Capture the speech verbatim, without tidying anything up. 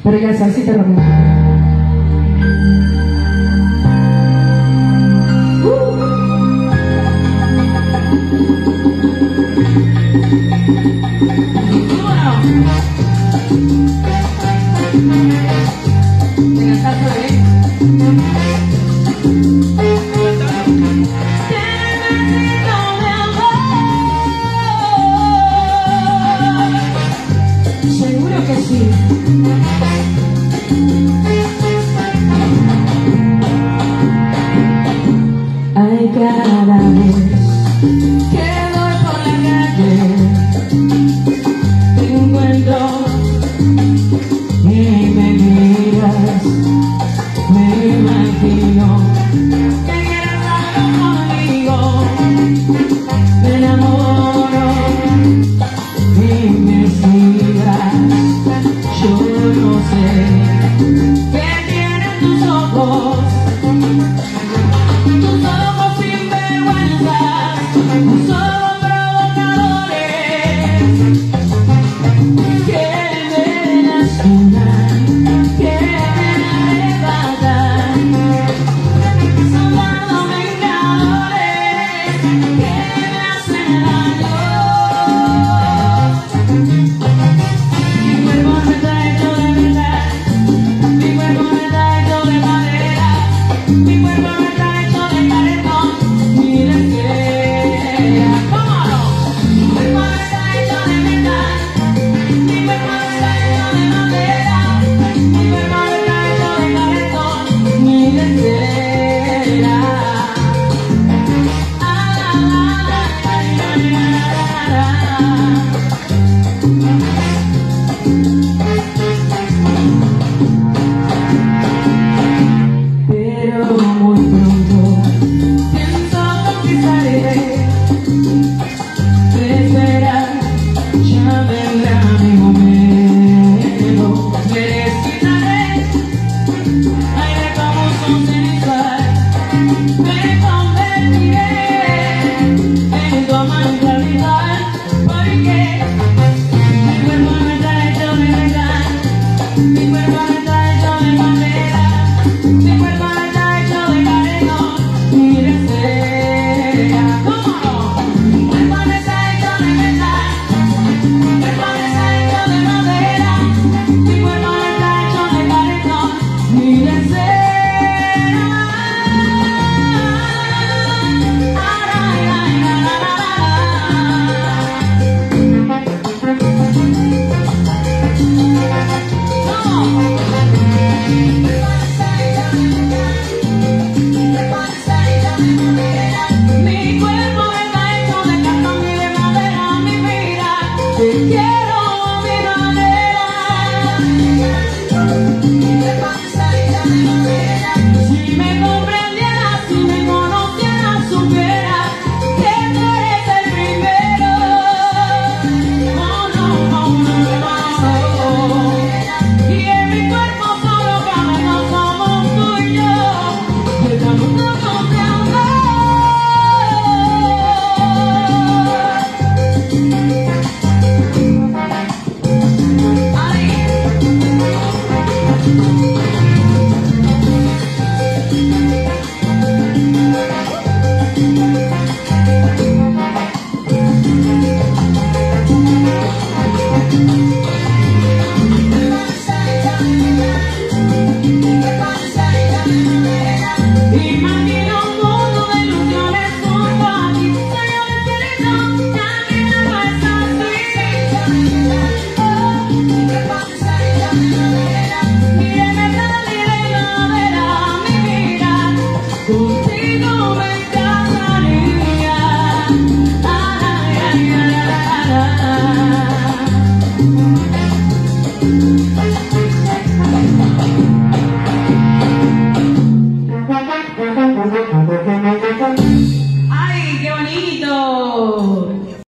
pero ya salsita romántica. Seguro que sí. Ay, cada vez que voy por la calle te encuentro y me miras, me imagino que quieres algo conmigo, me enamoro y me sigas. Yo no sé qué tienen tus ojos, tus ojos sin vergüenza, tus ojos provocadores que me lastiman, que me arrebatan, soldado vengadores que me hacen daño. Ooh.